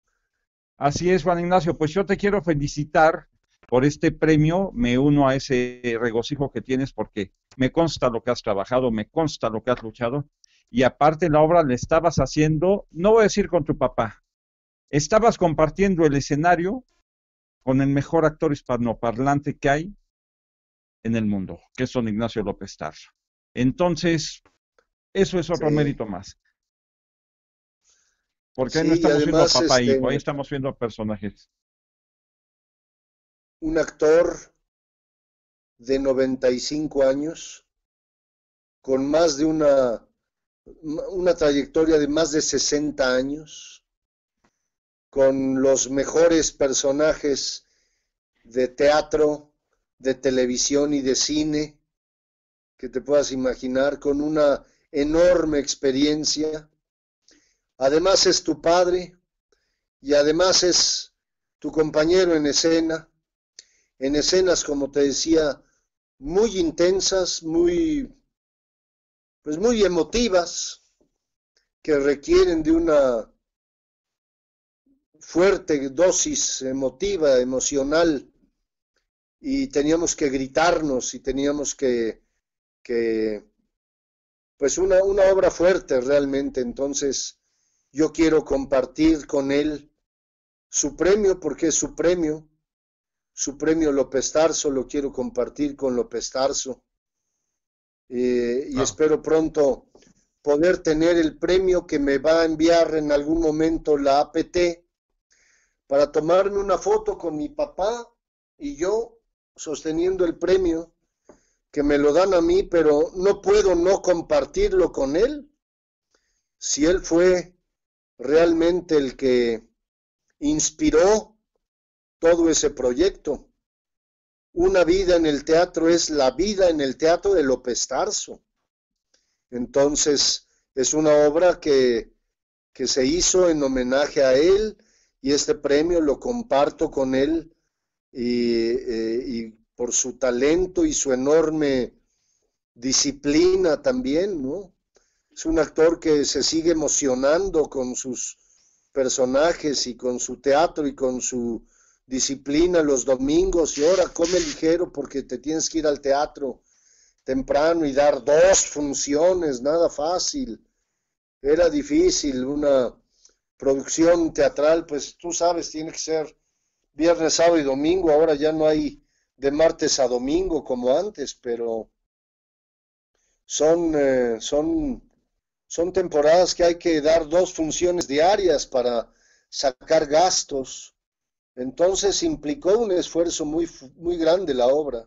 Así es, Juan Ignacio, pues yo te quiero felicitar por este premio, me uno a ese regocijo que tienes porque me consta lo que has trabajado, me consta lo que has luchado y aparte la obra la estabas haciendo, no voy a decir con tu papá, estabas compartiendo el escenario con el mejor actor hispanoparlante que hay en el mundo, que es don Ignacio López Tarso. Entonces, eso es otro Sí, mérito más, porque ahí no sí, y estamos viendo a además papá e este, hijo, ahí estamos viendo a personajes. un actor de noventa y cinco años con más de una, una trayectoria de más de sesenta años, con los mejores personajes de teatro, de televisión y de cine que te puedas imaginar, con una enorme experiencia. Además es tu padre y además es tu compañero en escena, en escenas, como te decía, muy intensas, muy, pues muy emotivas, que requieren de una fuerte dosis emotiva, emocional, y teníamos que gritarnos y teníamos que, que pues una, una obra fuerte realmente. Entonces yo quiero compartir con él su premio, porque es su premio, su premio López Tarso, lo quiero compartir con López Tarso, eh, y Claro. espero pronto poder tener el premio que me va a enviar en algún momento la A P T para tomarme una foto con mi papá y yo sosteniendo el premio, que me lo dan a mí, pero no puedo no compartirlo con él, si él fue realmente el que inspiró todo ese proyecto. Una vida en el teatro es la vida en el teatro de López Tarso. Entonces, es una obra que, que se hizo en homenaje a él, y este premio lo comparto con él, y, eh, y por su talento y su enorme disciplina también, ¿no? Es un actor que se sigue emocionando con sus personajes y con su teatro y con su disciplina los domingos, y ahora come ligero porque te tienes que ir al teatro temprano y dar dos funciones, nada fácil. Era difícil una producción teatral, pues tú sabes, tiene que ser viernes, sábado y domingo. Ahora ya no hay de martes a domingo como antes, pero son, eh, son, son temporadas que hay que dar dos funciones diarias para sacar gastos. Entonces implicó un esfuerzo muy, muy grande la obra.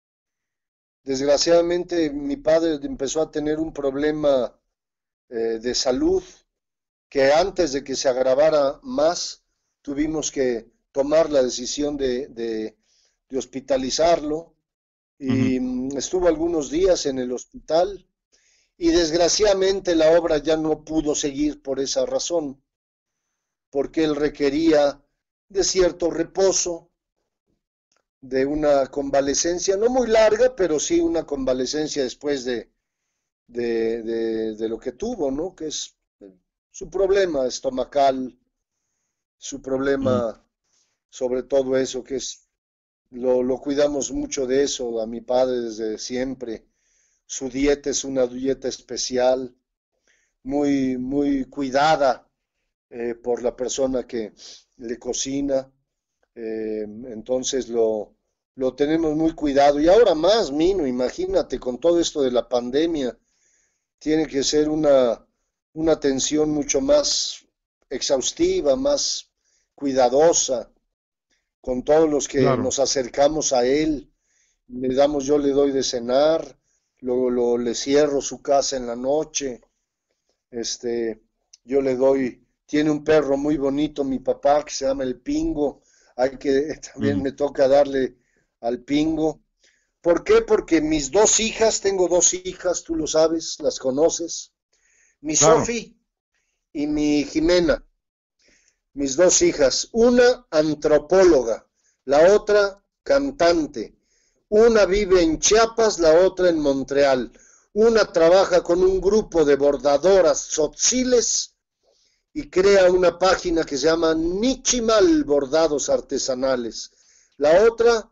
Desgraciadamente mi padre empezó a tener un problema eh, de salud, que antes de que se agravara más tuvimos que tomar la decisión de, de, de hospitalizarlo, y uh-huh. estuvo algunos días en el hospital, y desgraciadamente la obra ya no pudo seguir por esa razón, porque él requería de cierto reposo, de una convalecencia, no muy larga, pero sí una convalecencia después de, de, de, de lo que tuvo, ¿no? Que es su problema estomacal, su problema, mm. sobre todo eso, que es, lo, lo cuidamos mucho de eso, a mi padre desde siempre. Su dieta es una dieta especial, muy, muy cuidada eh, por la persona que le cocina, eh, entonces lo, lo tenemos muy cuidado. Y ahora más, Mino, imagínate, con todo esto de la pandemia, tiene que ser una, una atención mucho más exhaustiva, más cuidadosa, con todos los que claro. nos acercamos a él. Le damos, yo le doy de cenar, luego lo, le cierro su casa en la noche, este, yo le doy, tiene un perro muy bonito mi papá que se llama el Pingo, hay que, también mm. me toca darle al Pingo. ¿Por qué? Porque mis dos hijas, tengo dos hijas, tú lo sabes, las conoces, mi claro. Sofi y mi Jimena, mis dos hijas, una antropóloga, la otra cantante, una vive en Chiapas, la otra en Montreal, una trabaja con un grupo de bordadoras tzotziles y crea una página que se llama Nichimal Bordados Artesanales, la otra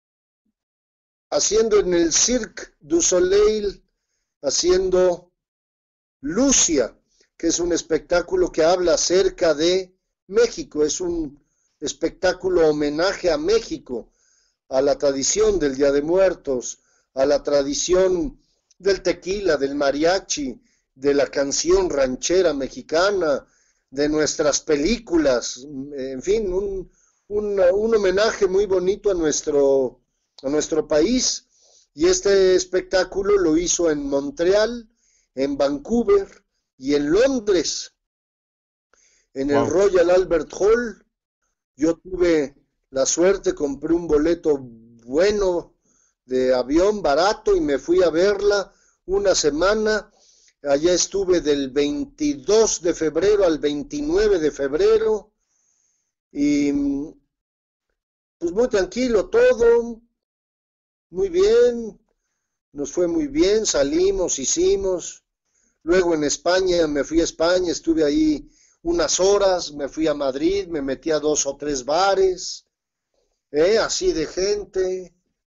haciendo en el Cirque du Soleil, haciendo Lucia, que es un espectáculo que habla acerca de México, es un espectáculo homenaje a México, a la tradición del Día de Muertos, a la tradición del tequila, del mariachi, de la canción ranchera mexicana, de nuestras películas, en fin, un, un, un homenaje muy bonito a nuestro a nuestro país. Y este espectáculo lo hizo en Montreal, en Vancouver y en Londres, en wow. el Royal Albert Hall. Yo tuve la suerte, compré un boleto bueno de avión barato y me fui a verla una semana. Allá estuve del veintidós de febrero al veintinueve de febrero y pues muy tranquilo todo. Muy bien, nos fue muy bien, salimos, hicimos. Luego en España, me fui a España, estuve ahí unas horas, me fui a Madrid, me metí a dos o tres bares, ¿eh? así de gente.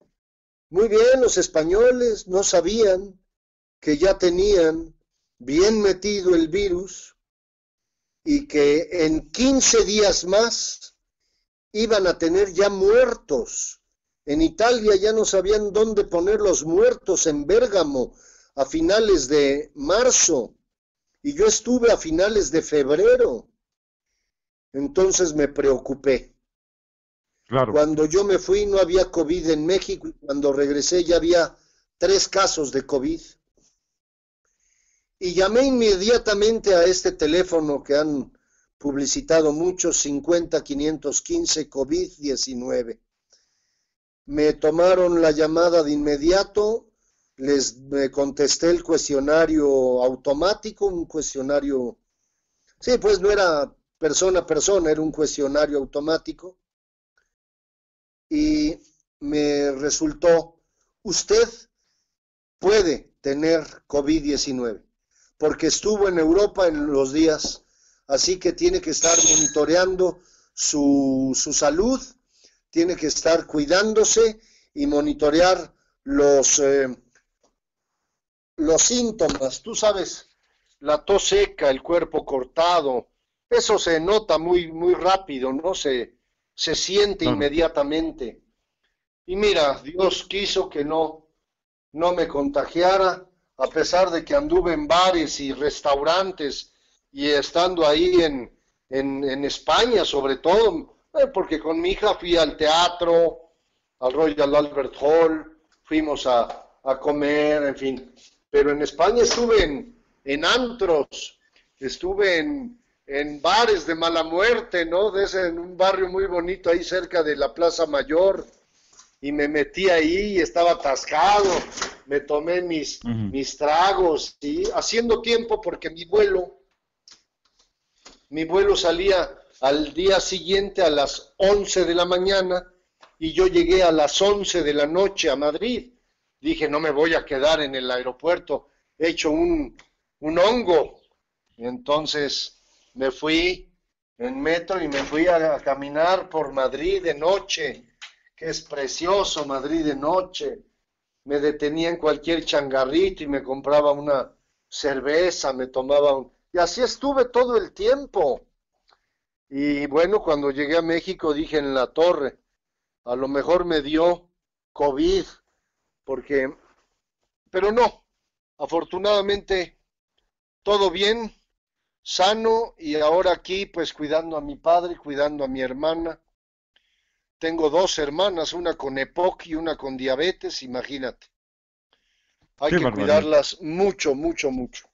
Muy bien, los españoles no sabían que ya tenían bien metido el virus y que en quince días más iban a tener ya muertos. En Italia ya no sabían dónde poner los muertos, en Bérgamo, a finales de marzo, y yo estuve a finales de febrero. Entonces me preocupé. Claro. Cuando yo me fui no había COVID en México, y cuando regresé ya había tres casos de COVID. Y llamé inmediatamente a este teléfono que han publicitado muchos, cincuenta quinientos quince COVID diecinueve. Me tomaron la llamada de inmediato, les me contesté el cuestionario automático, un cuestionario, sí, pues no era persona a persona, era un cuestionario automático, y me resultó, usted puede tener COVID diecinueve, porque estuvo en Europa en los días, así que tiene que estar monitoreando su, su salud, tiene que estar cuidándose y monitorear los, eh, los síntomas. Tú sabes, la tos seca, el cuerpo cortado, eso se nota muy, muy rápido, ¿no? Se, se siente Claro. inmediatamente. Y mira, Dios quiso que no, no me contagiara, a pesar de que anduve en bares y restaurantes y estando ahí en, en, en España sobre todo, eh, porque con mi hija fui al teatro, al Royal Albert Hall, fuimos a, a comer, en fin. Pero en España estuve en, en antros, estuve en, en bares de mala muerte, ¿no? De ese, en un barrio muy bonito ahí cerca de la Plaza Mayor, y me metí ahí y estaba atascado, me tomé mis, Uh -huh. mis tragos, ¿sí? Haciendo tiempo porque mi vuelo, mi vuelo salía al día siguiente a las once de la mañana y yo llegué a las once de la noche a Madrid. Dije, no me voy a quedar en el aeropuerto, he hecho un, un hongo. Y entonces me fui en metro y me fui a, a caminar por Madrid de noche, que es precioso Madrid de noche. Me detenía en cualquier changarrito y me compraba una cerveza, me tomaba un... Y así estuve todo el tiempo. Y bueno, cuando llegué a México dije en la torre, a lo mejor me dio COVID, porque... Pero no, afortunadamente todo bien, sano, y ahora aquí pues cuidando a mi padre, cuidando a mi hermana. Tengo dos hermanas, una con EPOC y una con diabetes, imagínate. Hay Qué que barbaridad. cuidarlas mucho, mucho, mucho.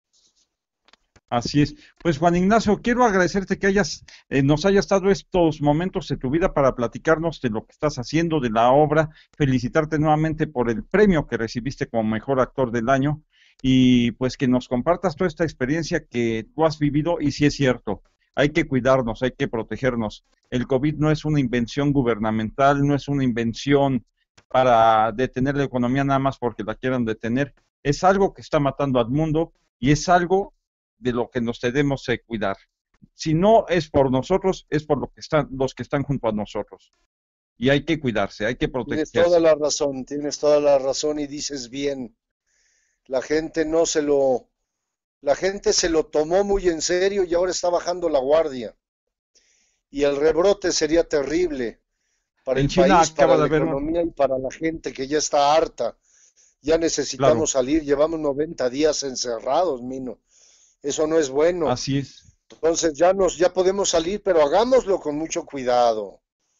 Así es. Pues Juan Ignacio, quiero agradecerte que hayas, eh, nos hayas dado estos momentos de tu vida para platicarnos de lo que estás haciendo, de la obra, felicitarte nuevamente por el premio que recibiste como mejor actor del año y pues que nos compartas toda esta experiencia que tú has vivido y si es cierto, hay que cuidarnos, hay que protegernos. El COVID no es una invención gubernamental, no es una invención para detener la economía nada más porque la quieran detener, es algo que está matando al mundo y es algo de lo que nos debemos eh, cuidar. Si no es por nosotros, es por lo que están, los que están junto a nosotros. Y hay que cuidarse, hay que Tienes toda protegerse. la razón, tienes toda la razón y dices bien. La gente no se lo, la gente se lo tomó muy en serio y ahora está bajando la guardia. Y el rebrote sería terrible para En el China país, para acaba de la haber un... economía y para la gente que ya está harta. Ya necesitamos Claro, salir, llevamos noventa días encerrados, Mino. Eso no es bueno. así es, Entonces ya nos, ya podemos salir, pero hagámoslo con mucho cuidado.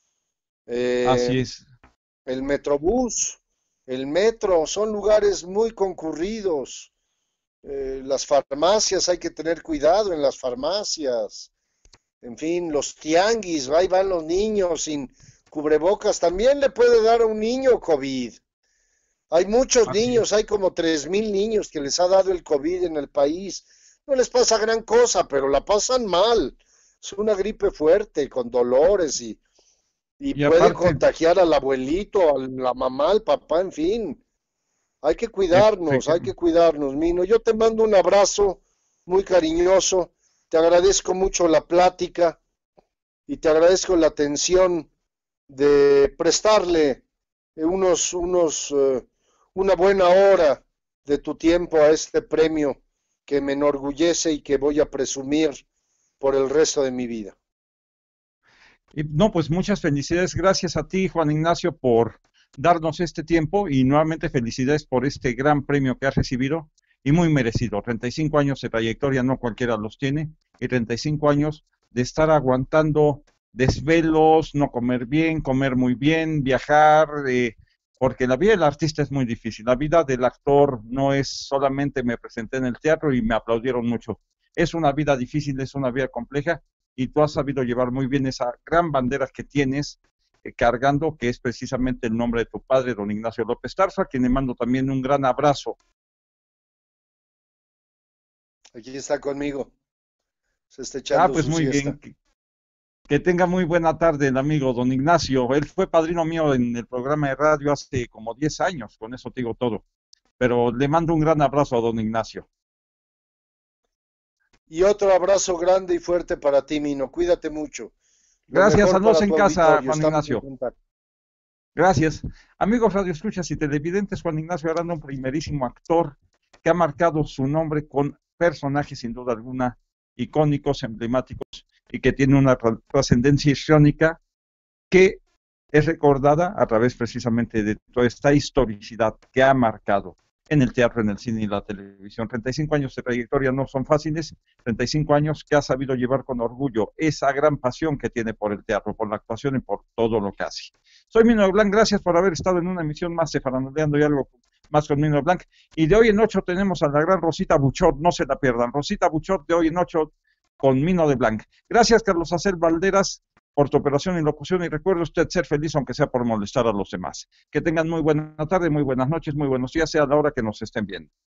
Eh, así es. el Metrobús, el metro, son lugares muy concurridos. Eh, las farmacias, hay que tener cuidado en las farmacias. En fin, los tianguis, ahí van los niños sin cubrebocas. También le puede dar a un niño COVID. Hay muchos Así niños, es. hay como tres mil niños que les ha dado el COVID en el país. No les pasa gran cosa, pero la pasan mal. Es una gripe fuerte, con dolores y, y Y puede aparte, contagiar al abuelito, a la mamá, al papá, en fin. Hay que cuidarnos, hay que efectivamente, cuidarnos, Mino. Yo te mando un abrazo muy cariñoso. Te agradezco mucho la plática y te agradezco la atención de prestarle eh, unos, unos, eh, una buena hora de tu tiempo a este premio que me enorgullece y que voy a presumir por el resto de mi vida. Y, no, pues muchas felicidades. Gracias a ti, Juan Ignacio, por darnos este tiempo y nuevamente felicidades por este gran premio que has recibido y muy merecido. treinta y cinco años de trayectoria, no cualquiera los tiene, y treinta y cinco años de estar aguantando desvelos, no comer bien, comer muy bien, viajar, eh, porque la vida del artista es muy difícil. La vida del actor no es solamente me presenté en el teatro y me aplaudieron mucho. Es una vida difícil, es una vida compleja y tú has sabido llevar muy bien esa gran bandera que tienes eh, cargando, que es precisamente el nombre de tu padre, don Ignacio López Tarso, a quien le mando también un gran abrazo. Aquí está conmigo, se está Ah, echando pues su muy bien, siesta. que, que tenga muy buena tarde el amigo don Ignacio. Él fue padrino mío en el programa de radio hace como diez años, con eso te digo todo. Pero le mando un gran abrazo a don Ignacio. Y otro abrazo grande y fuerte para ti, Mino. Cuídate mucho. Lo Gracias, mejor saludos para en tu casa, auditorio. Juan Estamos en Ignacio. contacto. Gracias. Amigos Radio Escuchas y televidentes, Juan Ignacio Aranda, un primerísimo actor que ha marcado su nombre con personajes sin duda alguna icónicos, emblemáticos y que tiene una trascendencia histriónica que es recordada a través precisamente de toda esta historicidad que ha marcado en el teatro, en el cine y la televisión. treinta y cinco años de trayectoria no son fáciles, treinta y cinco años que ha sabido llevar con orgullo esa gran pasión que tiene por el teatro, por la actuación y por todo lo que hace. Soy Mino Blanc, gracias por haber estado en una emisión más de Faranduleando y algo más con Mino Blanc. Y de hoy en ocho tenemos a la gran Rosita Buchot, no se la pierdan. Rosita Buchot de hoy en ocho con Mino de Blanc. Gracias, Carlos Acel Valderas, por tu operación y locución, y recuerde usted ser feliz aunque sea por molestar a los demás. Que tengan muy buena tarde, muy buenas noches, muy buenos días, sea la hora que nos estén viendo.